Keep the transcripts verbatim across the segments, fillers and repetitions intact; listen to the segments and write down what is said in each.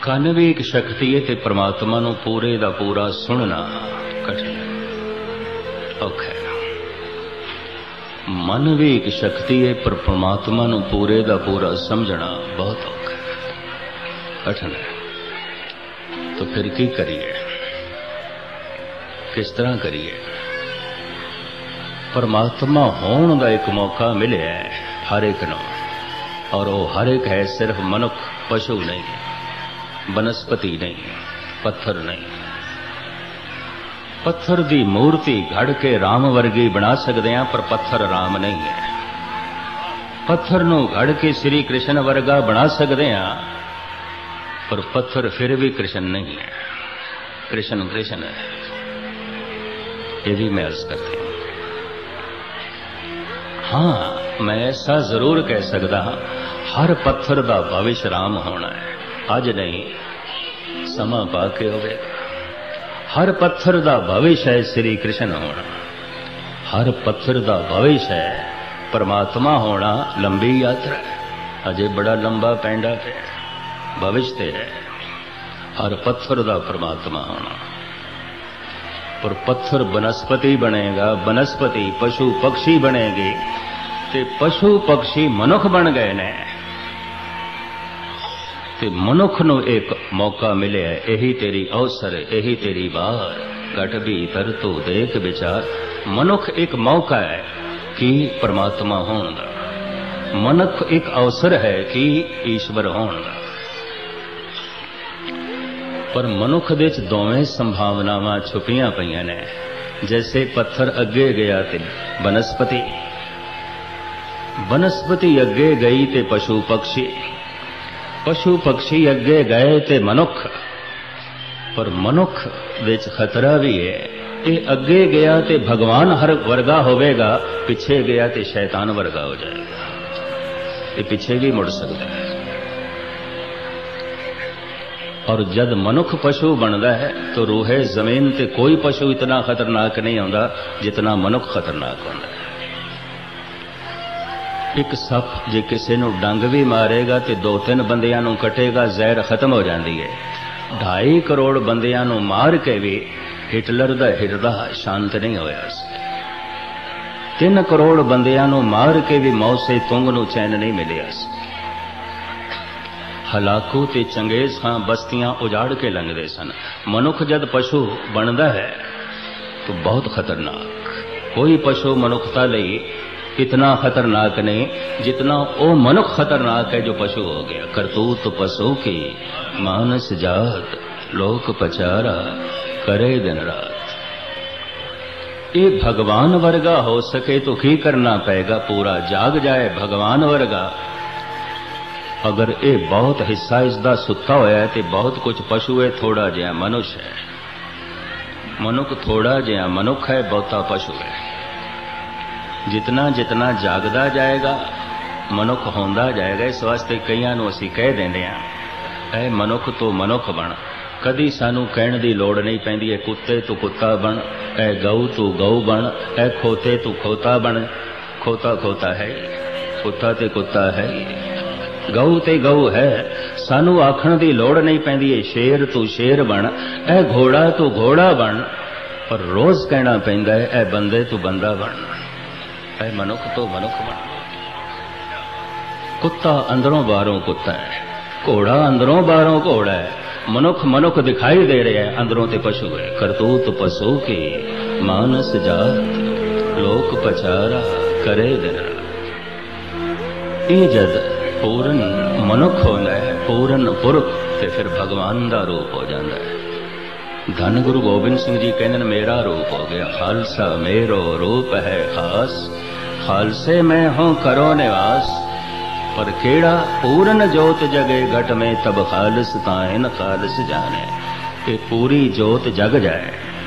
ਕੰਨ ਵੀ ਇੱਕ ਸ਼ਕਤੀ ਹੈ ਤੇ परमात्मा ਨੂੰ ਪੂਰੇ ਦਾ ਪੂਰਾ ਸੁਣਨਾ ਕਠਿਨ ਔਖਾ ਹੈ। मन भी एक शक्ति है पर परमात्मा ਨੂੰ पूरे ਦਾ पूरा समझना बहुत औखा है, कठिन है। तो फिर की करिए, किस तरह करिए? परमात्मा होने का एक मौका मिले है हर एक नूं, और वो हर एक है सिर्फ मनुख, पशु नहीं, वनस्पति नहीं, पत्थर नहीं। पत्थर की मूर्ति घड़ के राम वर्गी बना सकते हैं, पर पत्थर राम नहीं है। पत्थर नूं घड़ के श्री कृष्ण वर्गा बना सकते हैं, पर पत्थर फिर भी कृष्ण नहीं है। कृष्ण कृष्ण है, ये भी मैं अर्ज करती हूं। हाँ, मैं ऐसा जरूर कह सकता हाँ, हर पत्थर का भविष्य राम होना है, अज नहीं समा पाके होवेगा। हर पत्थर का भविष्य है श्री कृष्ण होना, हर पत्थर का भविष्य है परमात्मा होना। लंबी यात्रा है, अजे बड़ा लंबा पैंडा पे भविष्य है। हर पत्थर का परमात्मा होना, पर पत्थर वनस्पति बनेगा, वनस्पति पशु पक्षी बनेगी, ते पशु पक्षी मनुख बन गए ने। ते मनुख नूं एक मौका मिले है, यही तेरी अवसर, यही तेरी बार, घट भीतर तू देख विचार। मनुख एक मौका है कि परमात्मा होने दा, मनुख एक अवसर है कि ईश्वर होने दा। पर मनुख दे च दोवें संभावनावां छुपियां पईयां ने। जैसे पत्थर अगे गया ते वनस्पति, वनस्पति अगे गई ते पशु पक्षी, पशु पक्षी अगे गए ते मनुख। पर मनुख विच खतरा भी है, ये अगे गया ते भगवान हर वर्गा होवेगा, पिछे गया ते शैतान वर्गा हो जाएगा। ये पीछे भी मुड़ सकता है। और जब मनुख पशु बनता है तो रूहे जमीन ते कोई पशु इतना खतरनाक नहीं होता जितना मनुख खतरनाक होता है। एक सप जे किसी नूं डंग भी मारेगा तो दो तीन बंदियां नूं कटेगा, जहर खत्म हो जाती है। ढाई करोड़ बंदियां नूं मार के भी हिटलर दा हिरदा शांत नहीं होया। तीन करोड़ बंदियां नूं मार के भी मौत से तुंग नूं चैन नहीं मिलिया। हलाकू ते चंगेज खां बस्तियां उजाड़ के लंघदे सन। मनुख जद पशु बनता है तो बहुत खतरनाक। कोई पशु मनुखता लई इतना खतरनाक नहीं जितना वो मनुख खतरनाक है जो पशु हो गया। करतूत पशु की मानस जात, लोक पचारा करे दिन रात। ये भगवान वर्गा हो सके तो की करना पड़ेगा? पूरा जाग जाए भगवान वर्गा। अगर ये बहुत हिस्सा इसका सुता होया है तो बहुत कुछ पशु है, थोड़ा जिहा मनुष्य है। मनुख थोड़ा जिहा मनुख है, बहुता पशु है। जितना जितना जागदा जाएगा मनुख होंदा जाएगा। इस वास्ते कईयां नूं असीं कह देंदे हां, ऐ मनुख तो मनुख बन। कदी सानू कहण दी लोड़ नहीं पैंदी है कुत्ते तू कुत्ता बन, ऐ गऊ तू गऊ बन, ऐ खोते तू खोता बन। खोता खोता है, कुत्ता ते कुत्ता है, गऊ ते गऊ है। सानू आखण दी लोड़ नहीं पैंदी है शेर तू शेर बन, ऐ घोड़ा तू घोड़ा बन। पर रोज कहना पैंदा है ऐ बंदे तू बंदा बन, ऐ मनुख तो मनुख बन। कुत्ता अंदरों बाहरों कुत्ता है, घोड़ा अंदरों बाहरों घोड़ा है। मनुख मनुख दिखाई दे रहा है, अंदरों ते पशु है। करतूत पशु की मानस जात, लोक पचारा करे दिन रात। ये जद पूरन मनुख होता है, पूरन पुरख, ते फिर भगवान का रूप हो जाता है। धन गुरु गोबिंद सिंह जी कहने मेरा रूप हो गया। खालसा मेरो रूप है खास, खालसे में हूं करो निवास। पर केड़ा पूरन जोत जगे घट में, तब खालस ताहिन खालस जाने। ये पूरी जोत जग जाए,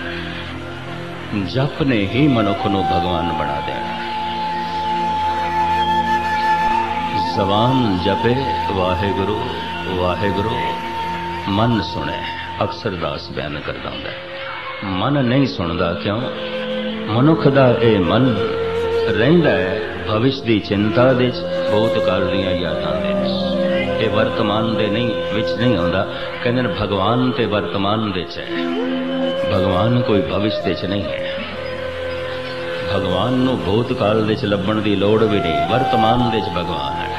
जप ने ही मनुख नूं भगवान बना देना। जबान जपे वाहे गुरु वाहे गुरु, मन सुने। अक्सर दास बयान करता हूं, मन नहीं सुनता क्यों? मनुख दा ये मन रहिंदा है भविष्य की चिंता दे, भूतकाल दीयां यादां दे। ये वर्तमान दे नहीं विच नहीं आउंदा। कहंदे ने भगवान ते वर्तमान दे च है, भगवान कोई भविष्य दे च नहीं है। भगवान नूं भूतकाल दे च लभण दी लोड़ भी नहीं, वर्तमान दे च भगवान है।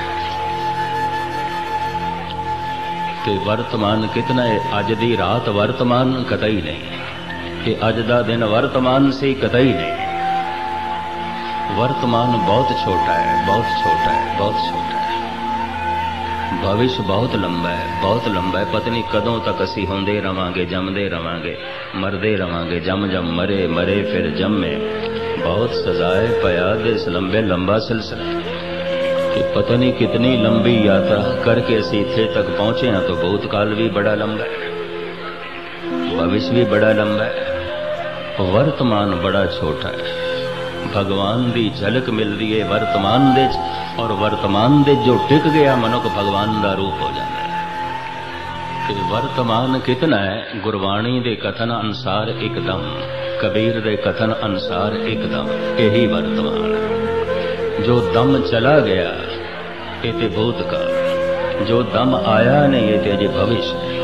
ते वर्तमान कितना है, अज दी रात वर्तमान कतई नहीं, कि अज दा दिन वर्तमान से कतई नहीं। वर्तमान बहुत छोटा है, बहुत छोटा है, बहुत छोटा है। भविष्य बहुत लंबा है, बहुत लंबा है। पता नहीं कदों तक असी होंदे रवांगे, जमदे रवांगे, मरदे रवांगे, जम जम मरे, मरे फिर जमे। बहुत सजाए पया इस लंबे लंबा सिलसिला कि पता नहीं कितनी लंबी यात्रा करके असी इत्थे तक पहुंचे हैं। तो भूतकाल भी बड़ा लंबा है, भविष्य भी बड़ा लंबा है, वर्तमान बड़ा छोटा है। भगवान दी झलक मिलती है वर्तमान दे च, और वर्तमान दे जो टिक गया मनुख भगवान दा रूप हो जाता है। कि वर्तमान कितना है, गुरबाणी दे कथन अनुसार एकदम, कबीर दे कथन अनुसार एकदम, यही वर्तमान है। जो दम चला गया ये ते भूतकाल, जो दम आया नहीं ये ते अजे भविष्य है।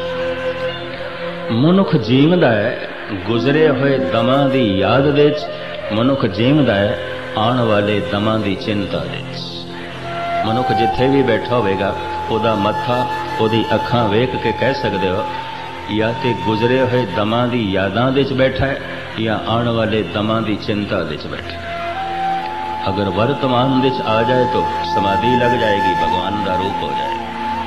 मनुख जीवदा है गुजरे हुए दमां दी याद दे च, मनुख जीवदा है आने वाले दमां दी चिंता दे च। मनुख जिथे भी बैठा होगा ओदा मत्था ओदी अखां वेख के कह सकते हो या ते गुजरे हुए दमां दी यादां दे च बैठा है या आने वाले दमां दी चिंता दे च बैठा है। अगर वर्तमान दे च आ जाए तो समाधि लग जाएगी, भगवान का रूप हो जाएगा।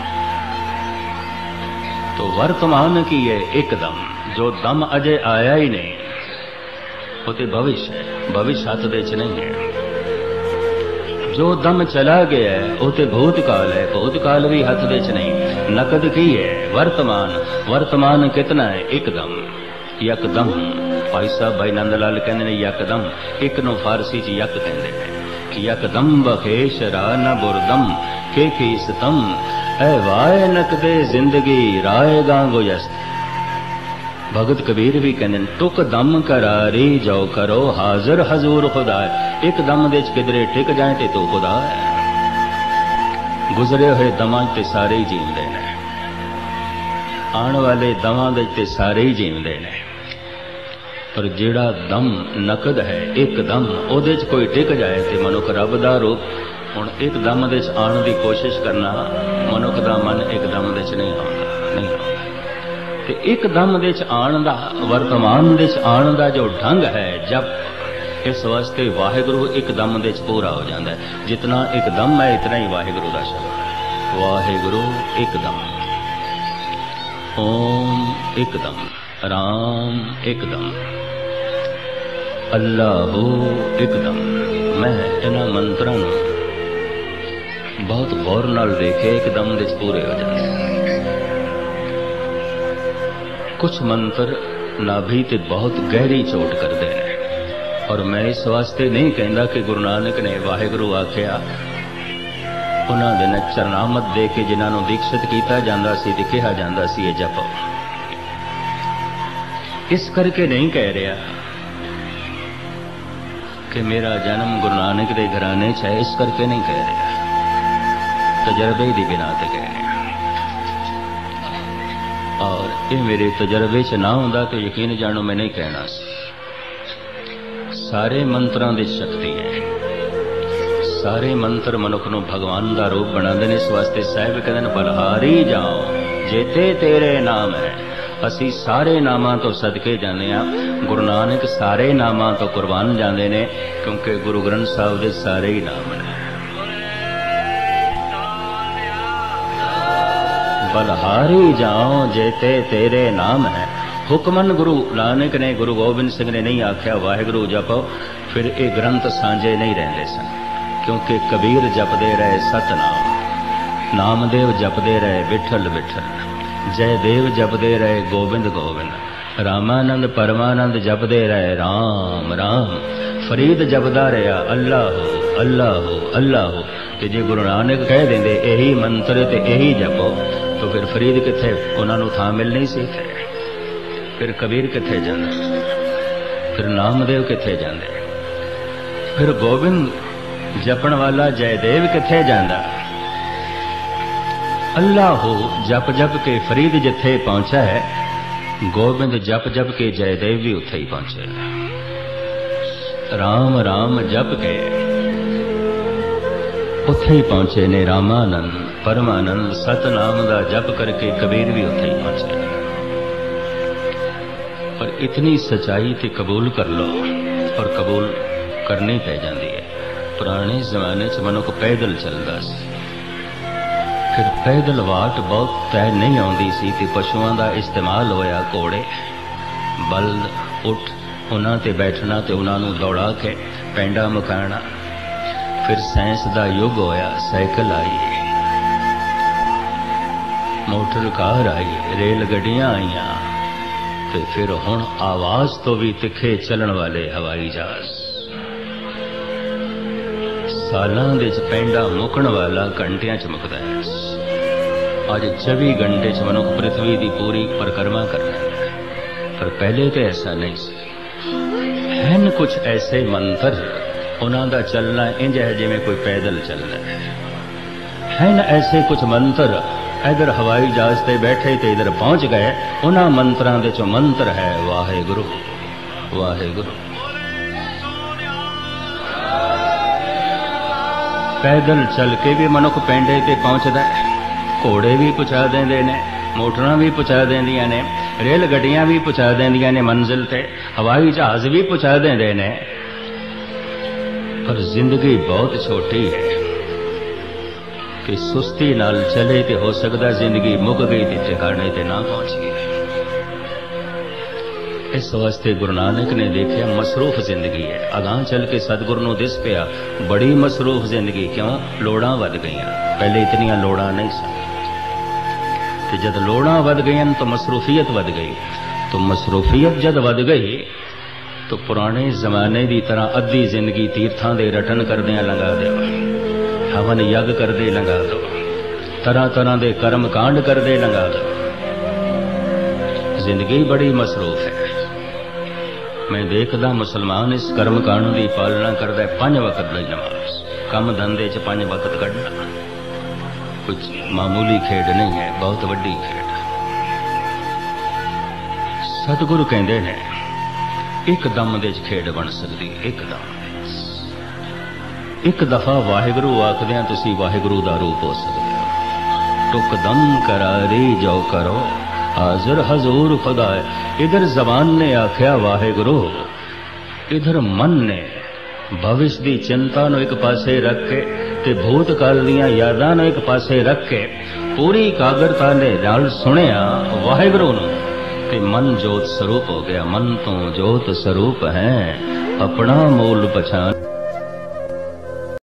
तो वर्तमान की है एकदम, जो दम अजय आया ही नहीं वो तो भविष्य है, भविष्य हाथ दे च नहीं है। जो दम चला गया है वो तो भूतकाल है, भूतकाल भी हाथ दे च नहीं। नकद की है वर्तमान, वर्तमान कितना है, एकदम, यकदम। भाई साहब भाई नंद लाल कहते हैं यकदम, एक नो फारसी च यक कहते हैं कि यकदम बखेश रा न बुरदम के खीसतम ऐ वाय नकदे जिंदगी राय गांगो यस्त। भगत कबीर भी कहते हैं टुक दम करारी जो करो हाजिर हजूर खुदा। एक दम दे किधरे टिक जाए ते तो खुदा है। गुजरे हुए दमां ते सारे ही जींदे ने, आने वाले दमां दे ते सारे ही जींदे ने, पर जिहड़ा दम नकद है एक दम ओदे च कोई टिक जाए ते मनुख रब दा रूप। हुण एक दम दे च आने की कोशिश करना, मनुख दा मन एक दम दे च नहीं आउंदा, नहीं आउंदा। ते एक दम दे च आण दा, वर्तमान दे च आण दा जो ढंग है जब, इस वास्ते वाहिगुरु एक दम दे च पूरा हो जाता है। जितना एक दम है इतना ही वाहिगुरु का शब्द है। वाहिगुरु एक दम, ओम एक दम, राम एक दम, अल्लाह एकदम। मैं इन्हां मंत्रां नूं बहुत गौर नाल देखे, एकदम दे पूरे हो जाते। कुछ मंत्र नाभि ते बहुत गहरी चोट करते हैं, और मैं इस वास्ते नहीं कहता कि गुरु नानक ने वाहिगुरु आख्या उन्हां दे ने चरनामत दे के जिन्हां नूं दीक्षित कीता जांदा सी ते कहा जांदा सी ये जपो। इस करके नहीं कह रहा कि मेरा जन्म गुरु नानक दे घराने च है, इस करके नहीं कह रहा, तजर्बे की बिना ते कह रहा। और ये मेरे तजर्बे च ना होंदा तो यकीन जानो मैं नहीं कहना सी। सारे मंत्रां दी शक्ति है, सारे मंत्र मनुख नूं भगवान दा रूप बनांदे ने। इस वास्ते साहिब कहंदे ने बलहारी जाओ जेते तेरे नाम है। असी सारे नामां तो सदके जाने आ, गुरु नानक सारे नामां तो कुर्बान जाते ने, क्योंकि गुरु ग्रंथ साहिब दे सारे ही नाम ने। बलहारी जाओ जेते तेरे नाम है। हुक्मन गुरु नानक ने, गुरु गोबिंद सिंह ने नहीं आख्या वाहिगुरु जपो, फिर ये ग्रंथ सांझे नहीं रहते सन, क्योंकि कबीर जपदे रहे सतनाम, नामदेव जपदे रहे विठल विठल, जयदेव जपदे रहे गोबिंद गोबिंद, रामानंद परमानंद जपदे रहे राम राम, फरीद जपदा रहा अल्लाह हो अल्लाह हो अल्लाह हो। ते जे गुरु नानक कह देंदे यही मंत्र ते यही जपो, तो फिर फरीद किथे, उन्होंने थां मिल नहीं सी। फिर कबीर किथे जांदे, फिर नामदेव किथे जांदे, फिर गोबिंद जपण वाला जयदेव किथे जांदा। अल्लाह हो जप जप के फरीद जिथे पहुंचा है, गोबिंद जप जप के जयदेव भी उथे ही पहुंचे। राम राम जप के उथे ही पहुंचे ने रामानंद परमानंद। सतनाम दा जप करके कबीर भी उथे ही पहुंचे। पर इतनी सच्चाई ते कबूल कर लो, और कबूल करनी पै जाती है। पुराने जमाने च मनुख पैदल चलदा सी, फिर पैदल वाट बहुत तय नहीं आउंदी सी ते पशुआं दा इस्तेमाल होया। घोड़े बल्द उठ उन्हां ते बैठना ते उन्हां नूं दौड़ा के पैंडा मुकाना। फिर साइंस दा युग होया, साइकिल आई, मोटर कार आई, रेल गड्डियां आईयां, ते फिर हुण आवाज तो भी तिखे चलण वाले हवाई जहाज। सालां दे च पैंडा मुकण वाला घंटियां च मुकदा है। अज चौबी घंटे च मनुख पृथ्वी की पूरी परिक्रमा करना है। पर पहले तो ऐसा नहीं सी। हैं कुछ ऐसे मंत्र, उन्हां दा चलना इंज है जिवें कोई पैदल चलना है। हैं ऐसे कुछ मंत्र, इधर हवाई जहाज से बैठे तो इधर पहुंच गए। उन्हां मंत्रां दे चो मंत्र है वाहेगुरु वाहेगुरु। पैदल चल के भी मनुख पेंडे ते पहुंचदा है। घोड़े भी पहुंचा देंदे ने, मोटरां भी पहुंचा देंदियां ने, रेल गड्डियां भी पहुंचा देंदियां ने मंजिल ते, हवाई जहाज भी पहुंचा देंदे ने। पर जिंदगी बहुत छोटी है कि सुस्ती नाल चले तो हो सकता जिंदगी मुक गई तो ठिकाने ते ना पहुंच गई। इस वास्ते गुरु नानक ने देखा मसरूफ जिंदगी है। अगां चल के सतगुरु नूं दिस पिया बड़ी मसरूफ जिंदगी। क्यों? लोड़ां वध गईयां। पहले इतनियां लोड़ां नहीं सन, ते जद लोड़ां वध गईयां तो मसरूफियत वध गई। तो मसरूफियत जद वध गई तो पुराने जमाने की तरह अद्धी जिंदगी तीर्थां दे रटन करदियां लंघा दो, हवन यज्ञ करदे लंघा दो, तरह तरह के कर्म कांड करदे लंघा दो। जिंदगी बड़ी मसरूफ है। मैं देखदा मुसलमान इस कर्म कांड की पालना करदा है। पांच वक्त की नमाज, कम धंधे च पांच वक्त कढ़ना कुछ मामूली खेड नहीं है, बहुत वड्डी खेड। सतगुरु कहंदे ने एक दम दे खेड बन सकती। एक दम एक दफा वाहिगुरु आखदियां तुसी वाहिगुरु दा रूप हो सकते हो। टुक दम करारी जो करो हाजिर हजूर खुदा। इधर जबान ने आख्या वाहिगुरु, इधर मन ने भविष्य की चिंता नूं एक पासे रख के ते भूतकाल दीयां यादां नूं एक पासे रख के पूरी कागरता ने नाल सुनिया वाहिगुरु नूं ते मन जोत स्वरूप हो गया। मन तो जोत स्वरूप है, अपना मूल पहचान।